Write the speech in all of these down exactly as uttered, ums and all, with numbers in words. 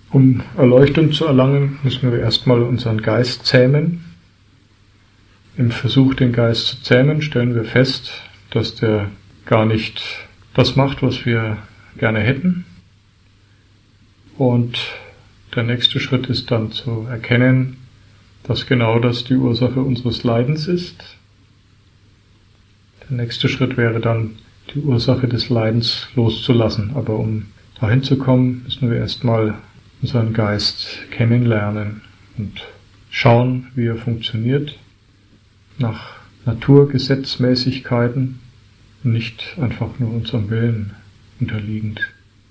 Um Erleuchtung zu erlangen, müssen wir erstmal unseren Geist zähmen. Im Versuch, den Geist zu zähmen, stellen wir fest, dass der gar nicht das macht, was wir gerne hätten. Und der nächste Schritt ist dann zu erkennen, dass genau das die Ursache unseres Leidens ist. Der nächste Schritt wäre dann, die Ursache des Leidens loszulassen. Aber um dahin zu kommen, müssen wir erstmal unseren Geist kennenlernen und schauen, wie er funktioniert, nach Naturgesetzmäßigkeiten, nicht einfach nur unserem Willen unterliegend.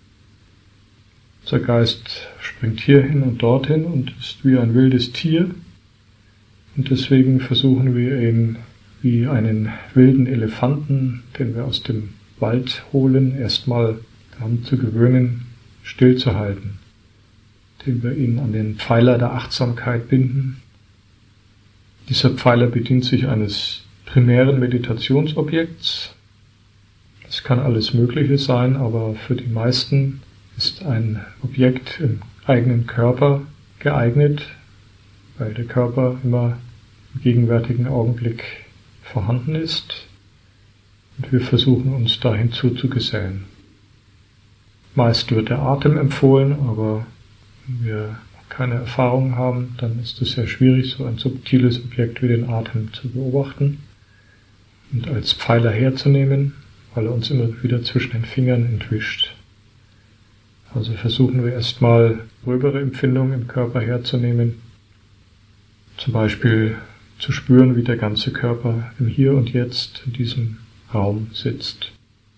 Unser Geist springt hierhin und dorthin und ist wie ein wildes Tier, und deswegen versuchen wir ihn wie einen wilden Elefanten, den wir aus dem Wald holen, erstmal daran zu gewöhnen, stillzuhalten, indem wir ihn an den Pfeiler der Achtsamkeit binden. Dieser Pfeiler bedient sich eines primären Meditationsobjekts. Das kann alles Mögliche sein, aber für die meisten ist ein Objekt im eigenen Körper geeignet, weil der Körper immer im gegenwärtigen Augenblick vorhanden ist, und wir versuchen uns da hinzuzugesellen. Meist wird der Atem empfohlen, aber wenn wir keine Erfahrung haben, dann ist es sehr schwierig, so ein subtiles Objekt wie den Atem zu beobachten und als Pfeiler herzunehmen, weil er uns immer wieder zwischen den Fingern entwischt. Also versuchen wir erstmal gröbere Empfindungen im Körper herzunehmen, zum Beispiel zu spüren, wie der ganze Körper im Hier und Jetzt in diesem Raum sitzt.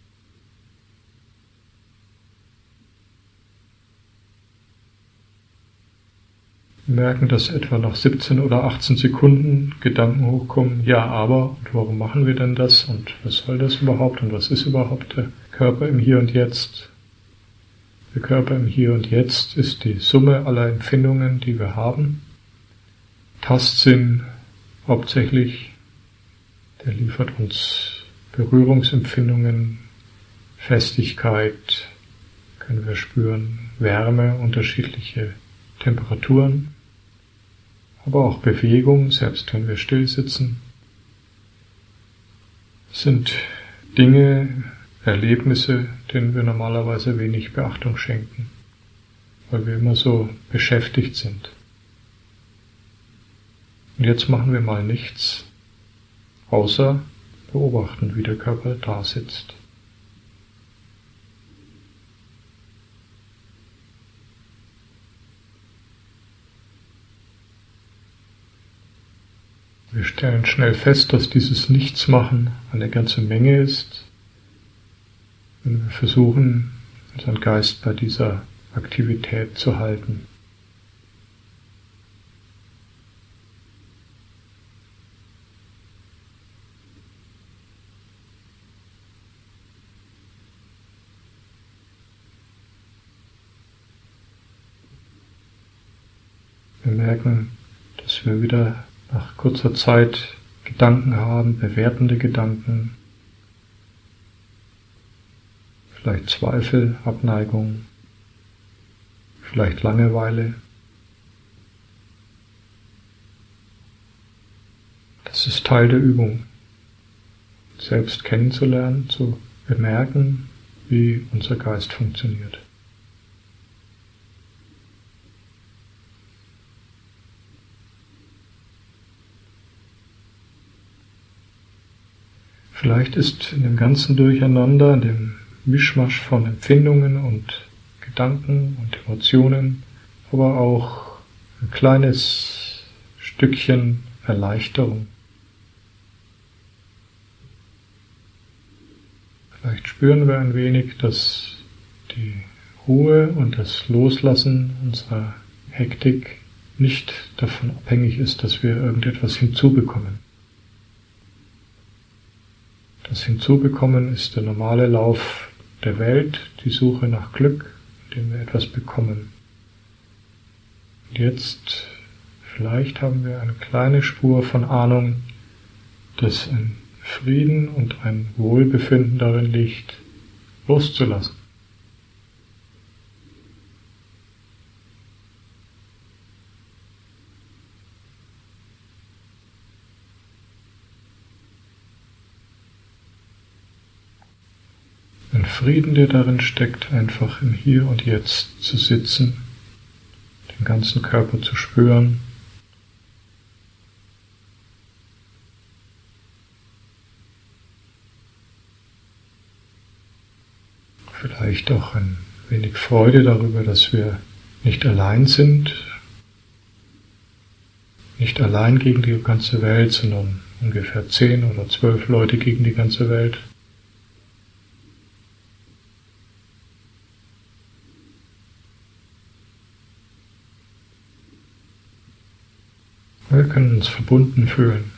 Wir merken, dass etwa nach siebzehn oder achtzehn Sekunden Gedanken hochkommen, ja, aber, und warum machen wir denn das, und was soll das überhaupt, und was ist überhaupt der Körper im Hier und Jetzt? Der Körper im Hier und Jetzt ist die Summe aller Empfindungen, die wir haben. Tastsinn hauptsächlich, der liefert uns Berührungsempfindungen, Festigkeit, können wir spüren, Wärme, unterschiedliche Temperaturen, aber auch Bewegung, selbst wenn wir still sitzen. Das sind Dinge, Erlebnisse, denen wir normalerweise wenig Beachtung schenken, weil wir immer so beschäftigt sind. Und jetzt machen wir mal nichts, außer beobachten, wie der Körper da sitzt. Wir stellen schnell fest, dass dieses Nichtsmachen eine ganze Menge ist, wenn wir versuchen, unseren Geist bei dieser Aktivität zu halten. Wir merken, dass wir wieder nach kurzer Zeit Gedanken haben, bewertende Gedanken, vielleicht Zweifel, Abneigung, vielleicht Langeweile. Das ist Teil der Übung, selbst kennenzulernen, zu bemerken, wie unser Geist funktioniert. Vielleicht ist in dem ganzen Durcheinander, in dem Mischmasch von Empfindungen und Gedanken und Emotionen, aber auch ein kleines Stückchen Erleichterung. Vielleicht spüren wir ein wenig, dass die Ruhe und das Loslassen unserer Hektik nicht davon abhängig ist, dass wir irgendetwas hinzubekommen. Das Hinzubekommen ist der normale Lauf der Welt, die Suche nach Glück, indem wir etwas bekommen. Und jetzt, vielleicht haben wir eine kleine Spur von Ahnung, dass ein Frieden und ein Wohlbefinden darin liegt, loszulassen. Ein Frieden, der darin steckt, einfach im Hier und Jetzt zu sitzen, den ganzen Körper zu spüren. Vielleicht auch ein wenig Freude darüber, dass wir nicht allein sind, nicht allein gegen die ganze Welt, sondern ungefähr zehn oder zwölf Leute gegen die ganze Welt. Wir können uns verbunden fühlen.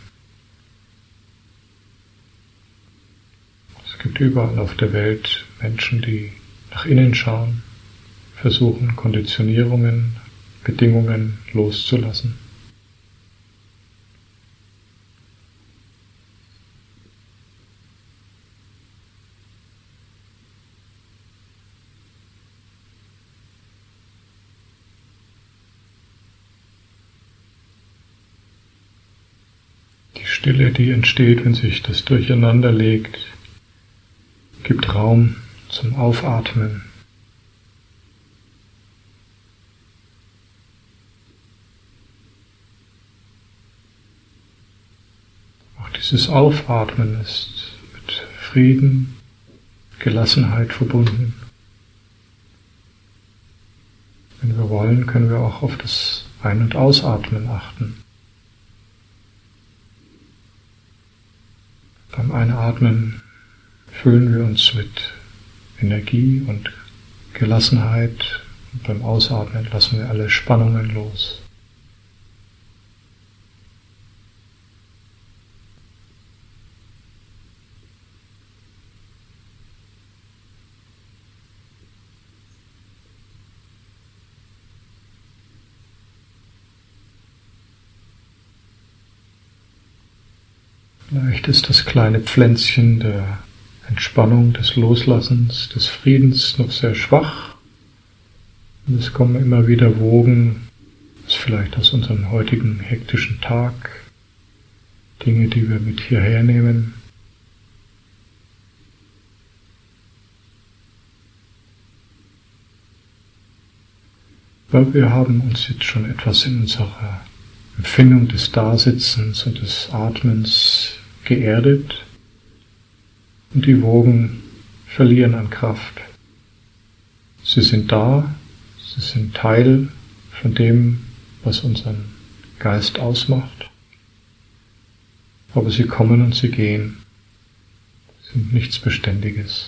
Es gibt überall auf der Welt Menschen, die nach innen schauen, versuchen, Konditionierungen, Bedingungen loszulassen. Die Stille, die entsteht, wenn sich das Durcheinander legt, gibt Raum zum Aufatmen. Auch dieses Aufatmen ist mit Frieden, Gelassenheit verbunden. Wenn wir wollen, können wir auch auf das Ein- und Ausatmen achten. Beim Einatmen füllen wir uns mit Energie und Gelassenheit und beim Ausatmen lassen wir alle Spannungen los. Vielleicht ist das kleine Pflänzchen der Entspannung, des Loslassens, des Friedens noch sehr schwach. Und es kommen immer wieder Wogen, das vielleicht aus unserem heutigen hektischen Tag, Dinge, die wir mit hierher nehmen. Aber wir haben uns jetzt schon etwas in unserer Empfindung des Dasitzens und des Atmens geerdet und die Wogen verlieren an Kraft. Sie sind da, sie sind Teil von dem, was unseren Geist ausmacht, aber sie kommen und sie gehen, sie sind nichts Beständiges.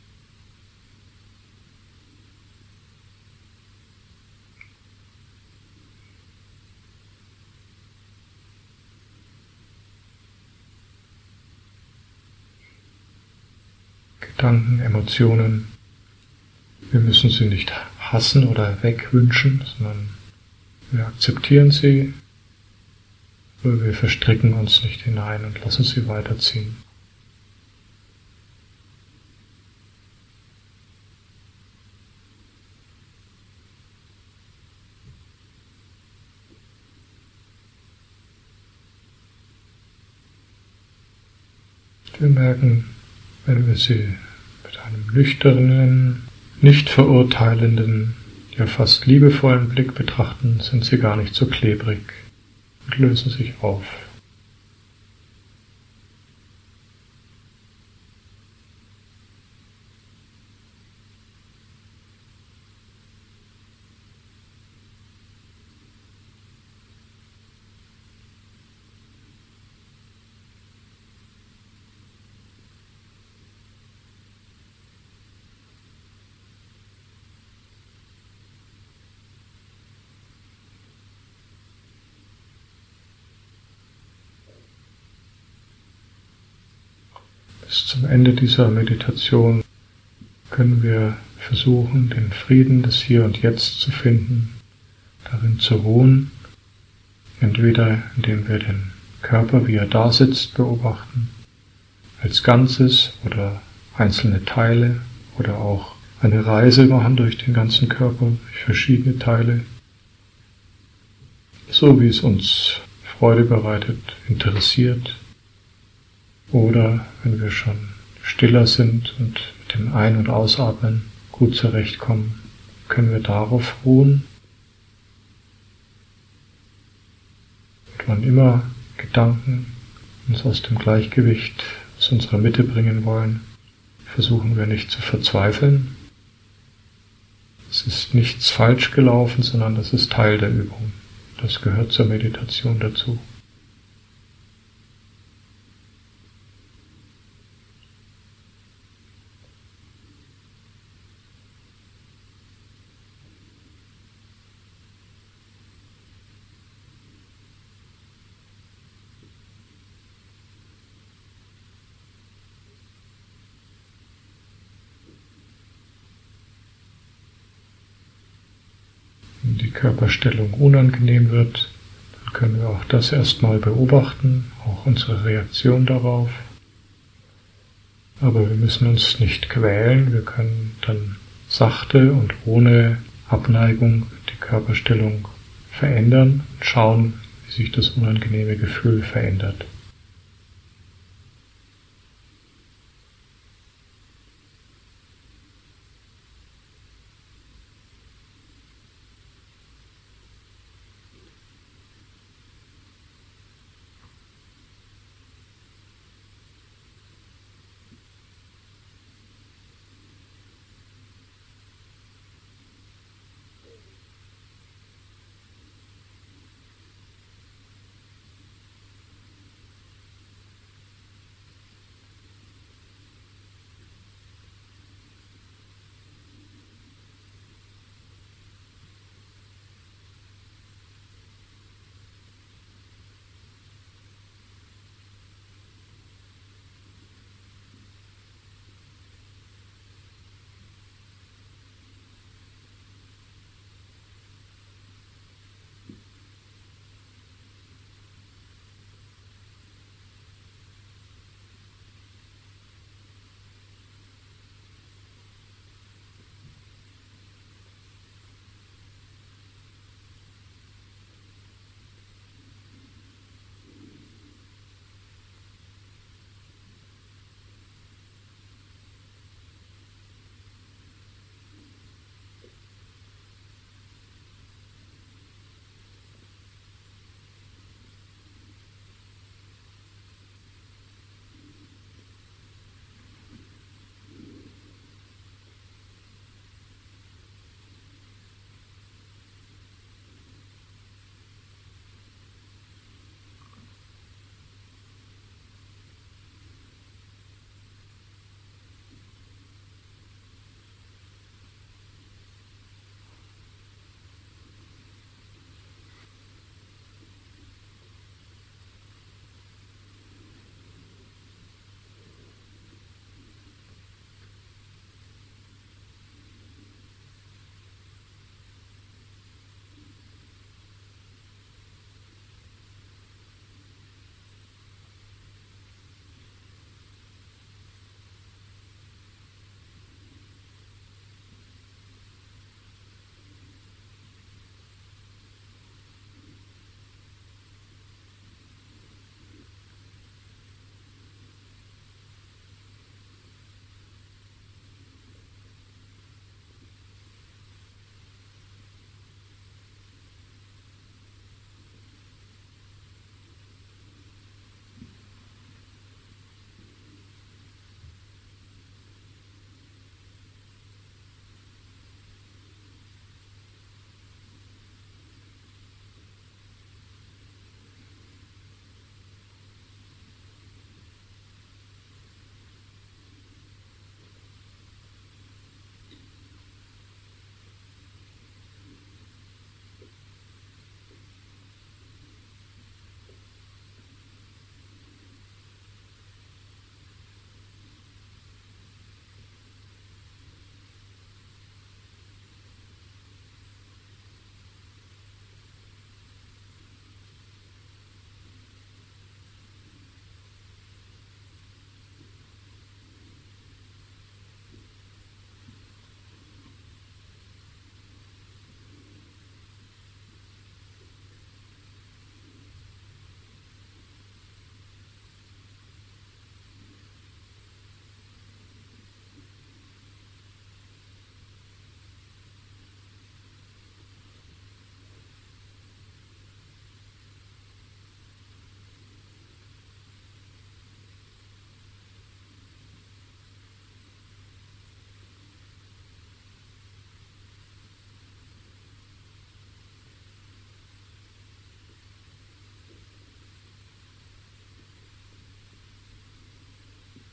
Gedanken, Emotionen, wir müssen sie nicht hassen oder wegwünschen, sondern wir akzeptieren sie, aber wir verstricken uns nicht hinein und lassen sie weiterziehen. Wir merken, wenn wir sie mit einem nüchternen, nicht verurteilenden, ja fast liebevollen Blick betrachten, sind sie gar nicht so klebrig und lösen sich auf. Bis zum Ende dieser Meditation können wir versuchen, den Frieden des Hier und Jetzt zu finden, darin zu ruhen, entweder indem wir den Körper, wie er da sitzt, beobachten, als Ganzes oder einzelne Teile oder auch eine Reise machen durch den ganzen Körper, durch verschiedene Teile, so wie es uns Freude bereitet, interessiert. Oder wenn wir schon stiller sind und mit mit dem Ein- und Ausatmen gut zurechtkommen, können wir darauf ruhen. Und wann immer Gedanken uns aus dem Gleichgewicht, aus unserer Mitte bringen wollen, versuchen wir nicht zu verzweifeln. Es ist nichts falsch gelaufen, sondern das ist Teil der Übung. Das gehört zur Meditation dazu. Wenn die Körperstellung unangenehm wird, dann können wir auch das erstmal beobachten, auch unsere Reaktion darauf. Aber wir müssen uns nicht quälen, wir können dann sachte und ohne Abneigung die Körperstellung verändern und schauen, wie sich das unangenehme Gefühl verändert.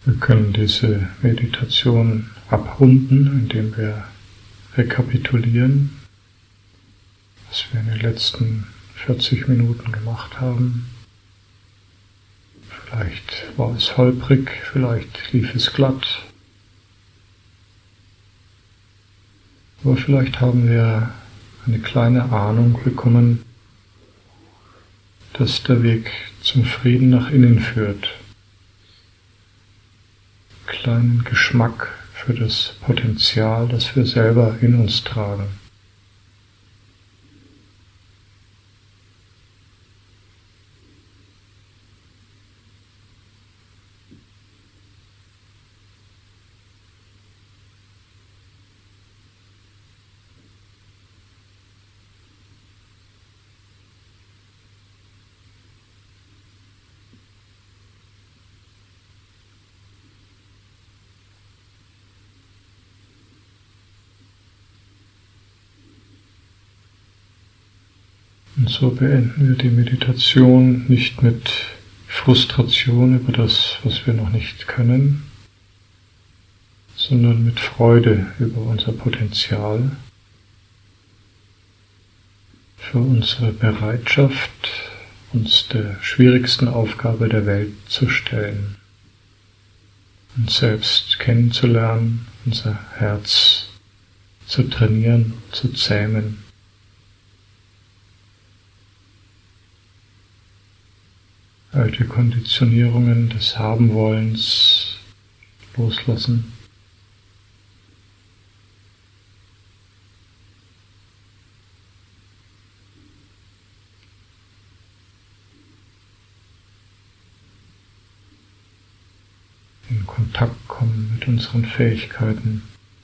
Wir können diese Meditation abrunden, indem wir rekapitulieren, was wir in den letzten vierzig Minuten gemacht haben. Vielleicht war es holprig, vielleicht lief es glatt, aber vielleicht haben wir eine kleine Ahnung bekommen, dass der Weg zum Frieden nach innen führt. Kleinen Geschmack für das Potenzial, das wir selber in uns tragen. Und so beenden wir die Meditation nicht mit Frustration über das, was wir noch nicht können, sondern mit Freude über unser Potenzial, für unsere Bereitschaft, uns der schwierigsten Aufgabe der Welt zu stellen, uns selbst kennenzulernen, unser Herz zu trainieren, zu zähmen. Alte Konditionierungen des Habenwollens loslassen. In Kontakt kommen mit unseren Fähigkeiten,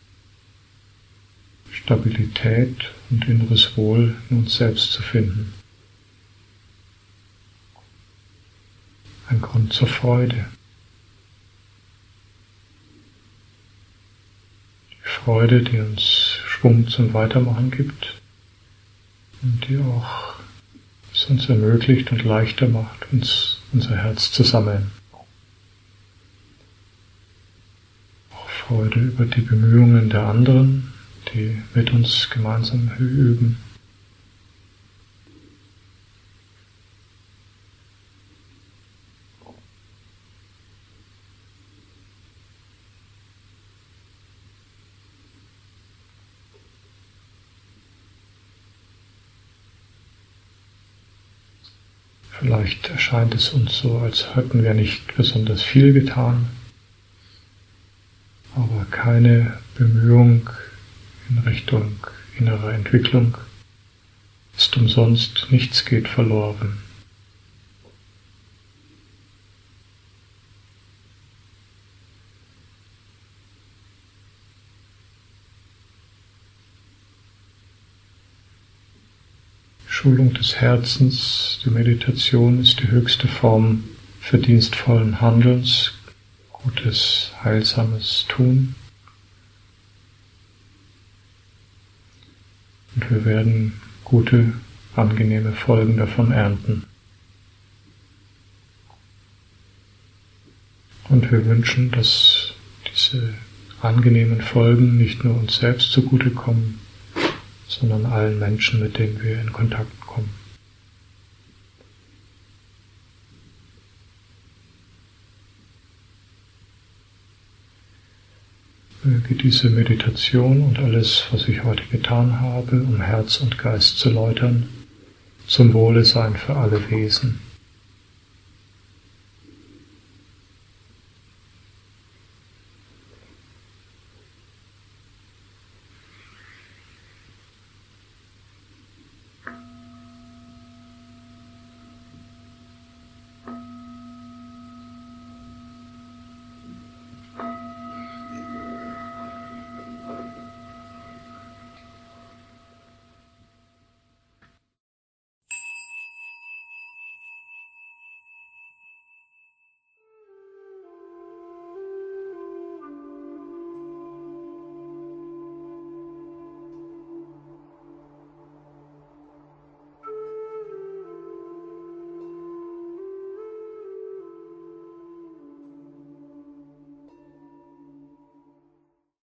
Stabilität und inneres Wohl in uns selbst zu finden. Ein Grund zur Freude. Die Freude, die uns Schwung zum Weitermachen gibt und die auch es uns ermöglicht und leichter macht, uns unser Herz zu sammeln. Auch Freude über die Bemühungen der anderen, die mit uns gemeinsam üben. Vielleicht erscheint es uns so, als hätten wir nicht besonders viel getan, aber keine Bemühung in Richtung innerer Entwicklung ist umsonst, nichts geht verloren. Schulung des Herzens, die Meditation ist die höchste Form verdienstvollen Handelns, gutes, heilsames Tun. Und wir werden gute, angenehme Folgen davon ernten. Und wir wünschen, dass diese angenehmen Folgen nicht nur uns selbst zugutekommen, sondern allen Menschen, mit denen wir in Kontakt kommen. Möge diese Meditation und alles, was ich heute getan habe, um Herz und Geist zu läutern, zum Wohle sein für alle Wesen.